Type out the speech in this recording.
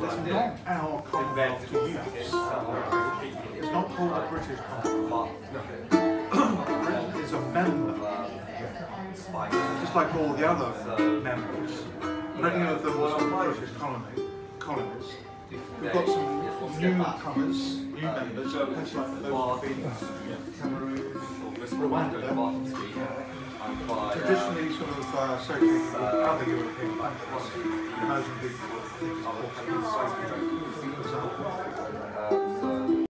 it's not our Commonwealth to use. It's not called the British Commonwealth. Britain is a member, just like all the other members. Many of them are British colonies. We've got some newcomers, new members, places like the Philippines, Cameroon, Rwanda, traditionally sort of associated with other European countries. Mozambique, I think, is Portuguese, for example.